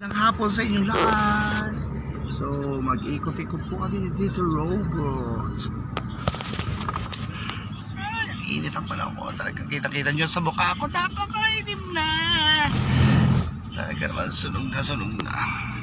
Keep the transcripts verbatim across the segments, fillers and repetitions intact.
Ng hapon sa inyong lahat. So, mag-ikot-ikot po kami dito, robot. Ay, ang init ang panahon. Talagang kita-kita nyo sa mukha ko. Napakainim na. Talaga naman sunog na sunog na.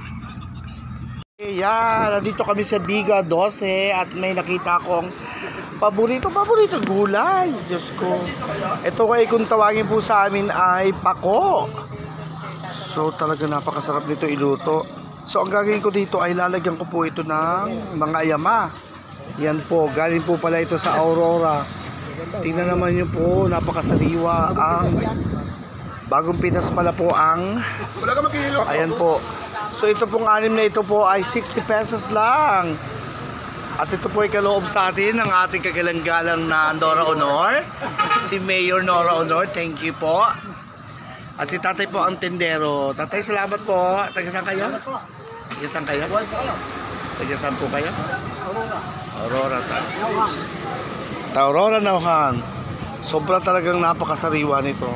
Ayan, nandito kami sa Biga twelve at may nakita akong paborito-paborito gulay. Diyos ko. Ito kay kung tawagin po sa amin ay pako. So talaga napakasarap nito iluto. So ang gagawin ko dito ay lalagyan ko po ito ng mga ayama. Yan po, galing po pala ito sa Aurora. Tingnan naman nyo po, napakasariwa. Ang bagong Pinas pala po ang ayan po. So ito pong anim na ito po ay sixty pesos lang. At ito po ay kaloob sa atin ng ating kagalang-galang na Nora Honor, si Mayor Nora Honor. Thank you po. At si tatay po ang tendero. Tatay, salamat po. Taga-saan kayo? Taga-saan kayo? Taga-saan po kayo? Aurora. Aurora. Aurora Nauhan. Sobra talagang napakasariwa nito.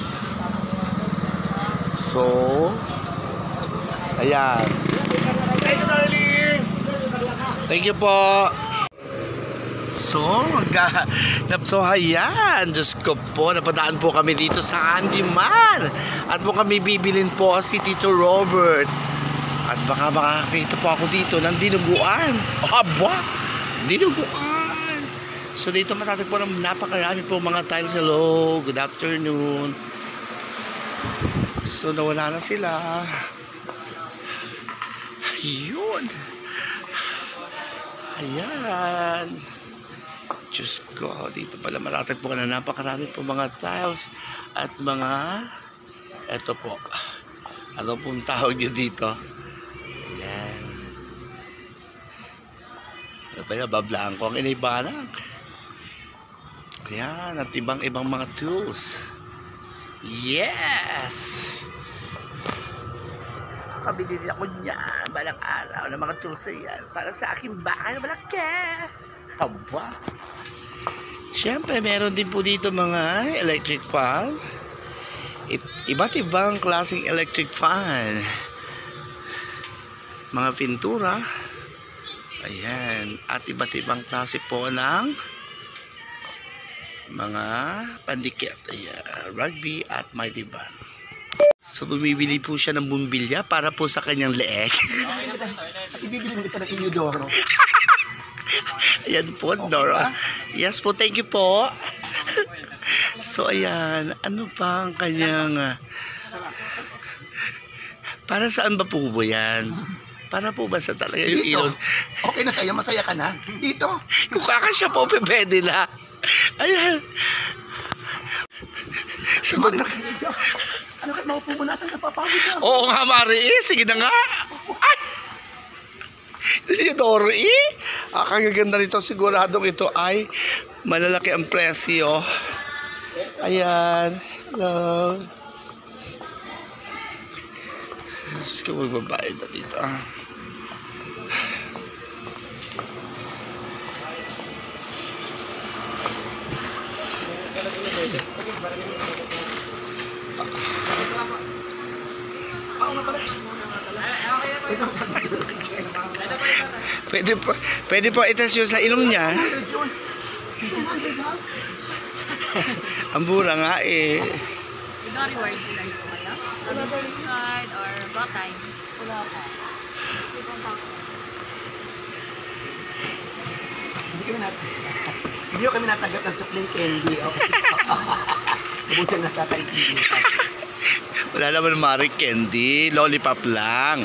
So, ayan. Thank you po. So, so ayan, Diyos ko po, napadaan po kami dito sa Handyman. At po kami bibilin po si Tito Robert. At baka makakita po ako dito ng dinuguan. Aba, dinuguan. So dito matatagpo ng napakarami po mga tiles. Hello, good afternoon. So nawala na sila. Ayun. Ayan. Diyos ko, dito pala matatagpo na napakarami po mga tiles at mga eto po. Ano pong tawag nyo dito? Ayan. Ano pa yun? Bablaan ko ang inibanag. Ayan. At ibang ibang mga tools. Yes! Kabili din ako niyan. Balang araw ng mga tools na yan. Para sa aking bahay na malaki. Aba. Siyempre, meron din po dito mga electric fan. It, iba't ibang klaseng electric fan. Mga pintura. Ayan. At iba't ibang klase po ng mga pandikit. Ayan. Rugby at mighty band. So, bumibili po siya ng bumbilya para po sa kanyang leeg. At ibibili mo kita ng Inodoro. Ayan po, Nora. Yes po, thank you po. So, ayan. Ano pa ang kanyang... Uh, para saan ba po ba yan? Para po ba sa talaga yung Dito. ilon? Okay na sa'yo, masaya ka na. Dito. Kung kakasya po, pwede na. Ayan. So, Ano ka? Ano ka? Maupo mo natin sa papawid ka. oo nga, Mari. Eh, sige na nga. Ay! Leodoro, eh. Ah, kagaganda nito. Siguradong ito ay malalaki ang presyo. Ayan. Hello. Let's go, magbabayad na dito. Pwede po, pwede po itas yun sa ilong niya. Ang mura nga eh. Ikaw rewards card po kayo? Rewards card or botay? Wala pa. Hindi kami nat Hindi kami natanggap ng supling candy. Mabuti na nakakaintindihan. Wala naman Marie candy, lollipop lang.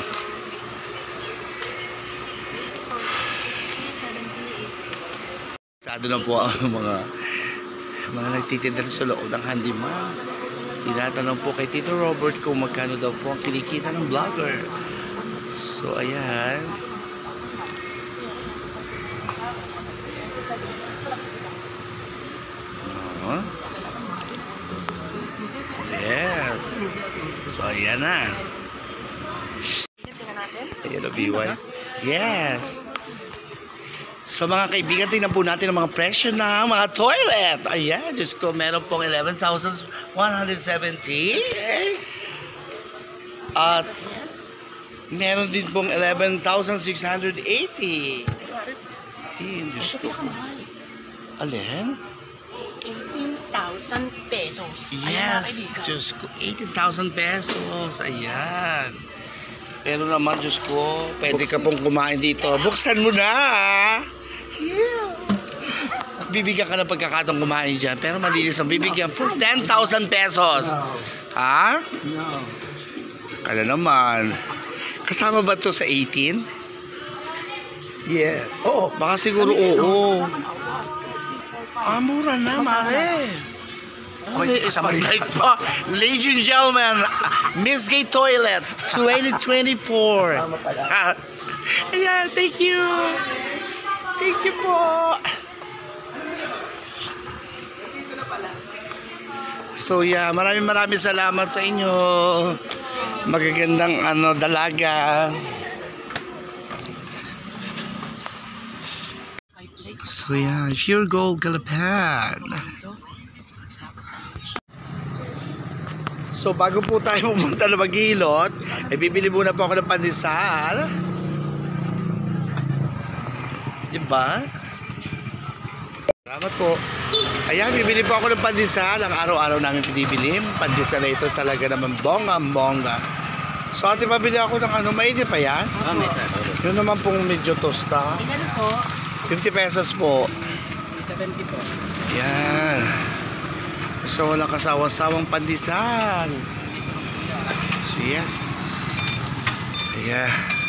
Sado na po ang mga mga nagtitinda sa loob ng Handyman. Tinatanong po kay Tito Robert kung magkano daw po ang kinikita ng vlogger. So ayan. Oh. Yes. So ayan na. Ayan na B Y. Yes. So mga kaibigan, tingnan po natin ang mga presyo ng mga toilet. Ayan, Diyos ko, meron pong eleven thousand one hundred seventy. At Meron din pong eleven thousand six hundred eighty. Din, Diyos ko. Alin? eighteen thousand pesos. Yes, Diyos ko. eighteen thousand pesos. Ayan. Pero naman, Diyos ko, pwede ka pong kumain dito. Buksan mo na! Yeah. Bibigyan ka ng pagkakataong kumain dyan. Pero malinis ang bibigyan for ten thousand pesos. Ha? No. Kala naman. Kasama ba to sa eighteen? Yes. Oo. Baka siguro oo. Ah, mura na, mare. Oh, may spotlight pa. Ladies and gentlemen, Miss Gay Toilet, twenty twenty-four. Ayan, thank you. Thank you po. So yeah, maraming maraming salamat sa inyo. Magagandang ano, dalaga. So yeah, Pure Gold Galapan. So bago po tayo pumunta na Maghilot, ay bibili muna po ako ng pandesal. Diba? Salamat po. Ayan, bibili po ako ng pandesal. Ang araw-araw namin pinibili. Pandesal na ito talaga naman bongga-bongga. So ate, pabili ako ng ano, mainit pa yan? Yun naman pong medyo tosta. Ilan po? fifty pesos po. seventy po. Yan. So walang kasawa-sawang pandesal. So yes. Ayan.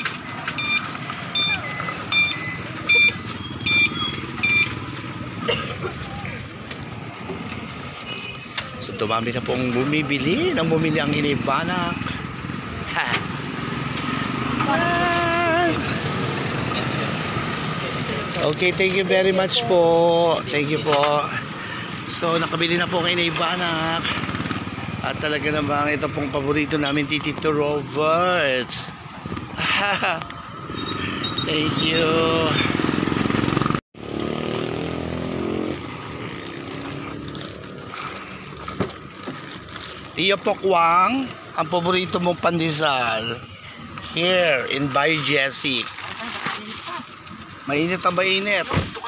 So dumami na pong bumibili. Nang bumili ang inibanak. Ha. Okay, thank you very much po. Thank you po. So, nakabili na po kayo na ibanak. At talaga namang ito pong paborito namin, Tito Robert. Thank you. Tiyo Pokwang, ang paborito mong pandesal. Here, in Bay Jessie. Mainit na mainit.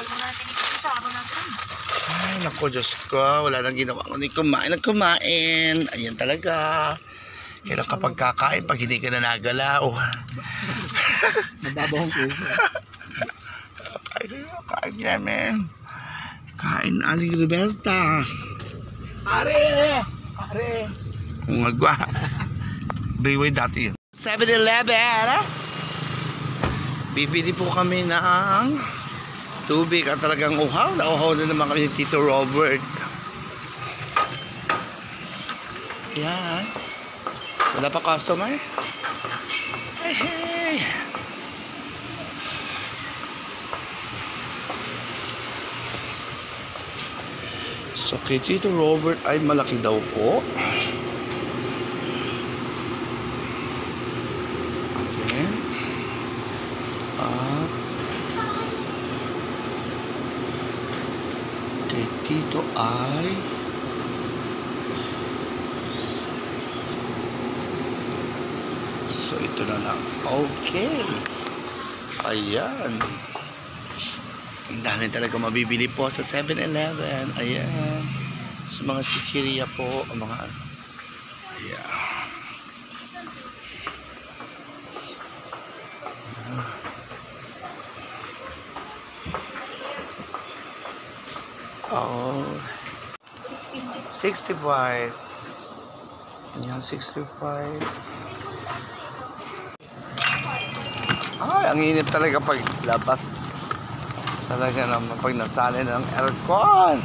Ay, naku, Diyos ko. Wala nang ginawa ko. Hindi kumain ng kumain. Ayan talaga. Kailan kapag kakain, pag hindi ka na nagalaw. Nababahong ko. Kain, kain namin. Kain, Aling Roberta. Pare! Pare! Umagwa. Bayway dati yun. seven eleven. Bibili po kami ng tubig at talagang uhaw na uhaw na naman kami Tito Robert. Yan. Wala pa customer. Hey, hey. So kay Tito Robert ay malaki daw po. At kay Tito ay so ito na lang. Okay. Ayan. Ang dami talaga mabibili po sa seven eleven. Ayan. Sa mga chichirya po. Ang mga ayan. Oh. sixty-five. Yan, sixty-five. Ay, ang init talaga pag labas. Talaga naman pag nasali ng aircon.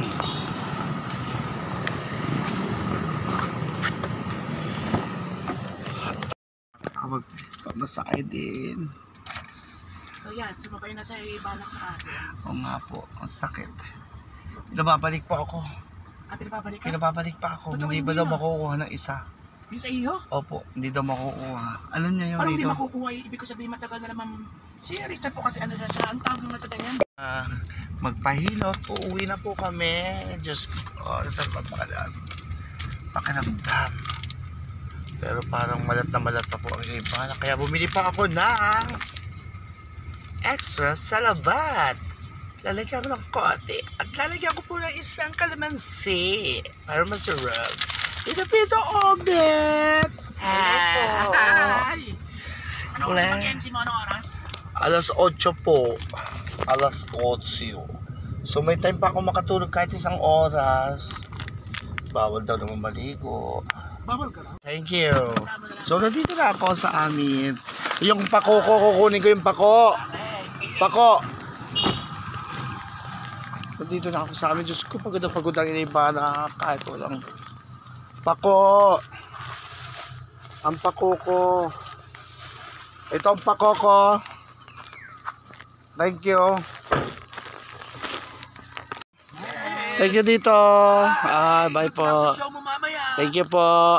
Kapag pamasahe din. So yan, sumabay na sa ibanak sa atin. Oo nga po, ang sakit. Pinababalik pa ako. Ah, pinababalik ka? Pinababalik pa ako. Totoo, Hindi ba hindi daw na. makukuha ng isa? Yung sa iyo? Opo, hindi daw makukuha. Alam niya yung Parang hindi dito. makukuha. Ibig ko sabihin matagal na naman. Si Richard po kasi ano na siya. Ang tawag naman sa ganyan. Ah, magpahilot, uuwi na po kami. Diyos ko, sa papakalan. Pakiramdam. Pero parang malat na malat pa po ang iba. Kaya bumili pa ako ng extra salabat. Lalagyan ko ng konti. At lalagyan ko po ng isang kalamansi. Para masarap. Ito Pito Obet! Hi! Ano Wala. oras mag-M C mo? Anong oras? Alas otso po. Alas otso. So may time pa ako makatulog kahit isang oras. Bawal daw naman maligo. Bawal ka lang. Thank you. So nandito na ako sa amin. Yung pako ko, kukunin ko yung pako. Pako. Nandito na ako sa amin. Diyos ko, pagod na pagod ang iniba na kahit walang pako. Ang pako ko. Ito ang pako ko. Thank you. Thank you dito. Ah, bye po. Show mo mamaya. Thank you po.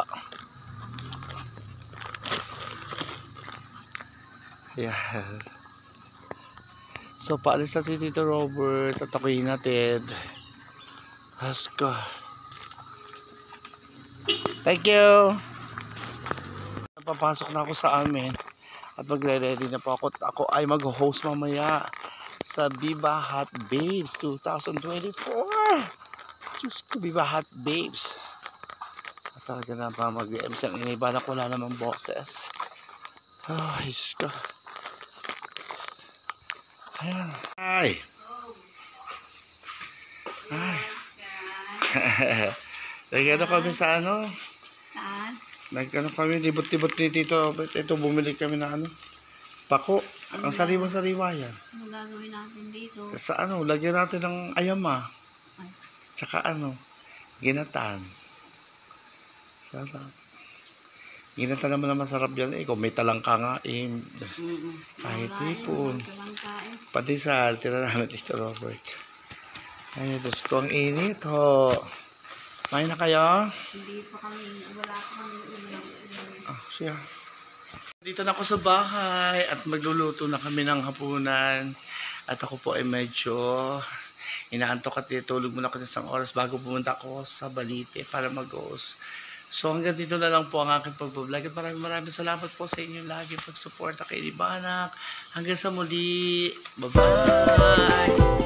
Yeah. So, paalis na si Tito Robert. Tatakuyin natin. Haska. Thank you. Papasok na ako sa amin. At magre-ready na po ako. Ako ay mag-host mamaya sa Viva Hot Babes twenty twenty-four. Diyos ko, Viva Hot Babes. At talaga na pa mag-M C ang iniba na wala namang boses. Ay, Diyos ko. Ayan. Ay. Ay. Nagano kami sa ano? Saan? Nagano kami, libot-libot ni Tito. Ito, bumili kami na ano? Pako. Ang sariwa-sariwa yan. Ano gagawin natin dito? Sa ano, lagyan natin ng ayama. Ay. Tsaka ano, ginatan. Sarap. Ginatan naman na masarap yan eh. Kung may talangka nga eh. Kahit hipon. Pati sa tira namin Tito Robert. Ay, Diyos ko, ang init ho. Kain na kayo? Hindi pa kami, wala pa kami ulam. Ah, siya. Dito na ako sa bahay at magluluto na kami ng hapunan. At ako po ay medyo inaantok at tulog muna ako ng isang oras bago pumunta ako sa Balite para mag-host. So hanggang dito na lang po ang aking pag-vlog. At maraming maraming salamat po sa inyong lagi pag-suporta kay Libanak. Hanggang sa muli. Bye-bye!